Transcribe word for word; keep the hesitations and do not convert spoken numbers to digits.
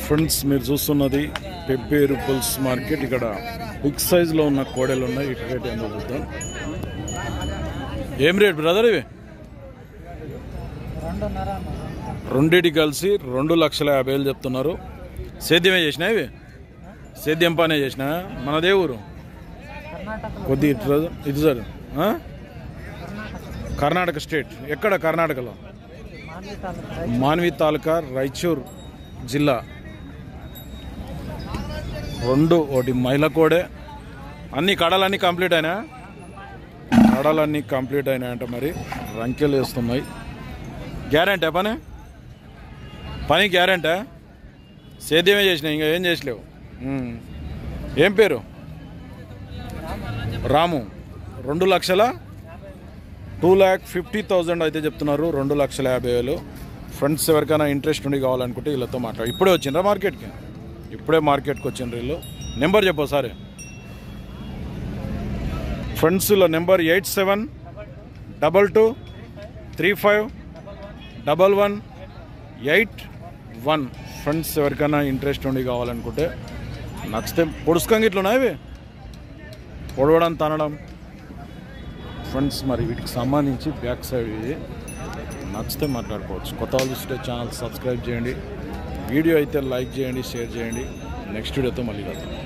Friends మీరు చూస్తున్నది Pebbair bulls market. ఇక్కడ బిగ్ సైజులో ఉన్న కోడలు ఉన్నాయి. ఇటు రేట్ ఏందో చూద్దాం. ఏం రేట్ బ్రదర్ ఇవి? రెండింటి కలిసి రెండు లక్షల యాభై వేలు చెప్తున్నారు. సేద్యమే చేసినా ఇవి? సేద్యం పనే చేసినా? మనదే ఊరు? కొద్ది ఇటు ఇది సార్ కర్ణాటక స్టేట్. ఎక్కడ కర్ణాటకలో? మాన్వి తాలూకా, రాయచూర్ జిల్లా. రెండు ఒకటి మైల కోడే. అన్ని కడలన్నీ కంప్లీట్ అయినా? కడలన్నీ కంప్లీట్ అయినాయంట. మరి రంకెలు వేస్తున్నాయి. గ్యారెంటీ పని? పని గ్యారెంటీ? సేద్యమే చేసినాయి, ఇంకా ఏం చేసలేవు. ఏం పేరు? రాము. రెండు లక్షల టూ ల్యాక్ ఫిఫ్టీ థౌజండ్ అయితే చెప్తున్నారు. రెండు లక్షల యాభై వేలు. ఫ్రెండ్స్ ఎవరికైనా ఇంట్రెస్ట్ ఉండి కావాలనుకుంటే వీళ్ళతో మాట్లాడు. ఇప్పుడే వచ్చిండ్రా మార్కెట్కి? ఇప్పుడే మార్కెట్కి వచ్చిండ్రు వీళ్ళు. నెంబర్ చెప్పు సార్. ఫ్రెండ్స్ ఇలా number eight seven double two three five double one eight one. Friends ఎవరికైనా ఇంట్రెస్ట్ ఉండి కావాలనుకుంటే నచ్చితే పొడుచుకంగా ఇట్లున్నా ఇవి పొడవడం తనడం. ఫ్రెండ్స్ మరి వీటికి సంబంధించి బ్యాక్ సైడ్ ఇది నచ్చితే మాట్లాడుకోవచ్చు. కొత్త వాళ్ళు చూస్తే ఛానల్ సబ్స్క్రైబ్ చేయండి. వీడియో అయితే లైక్ చేయండి, షేర్ చేయండి. నెక్స్ట్ వీడియోతో మళ్ళీ కలుద్దాం.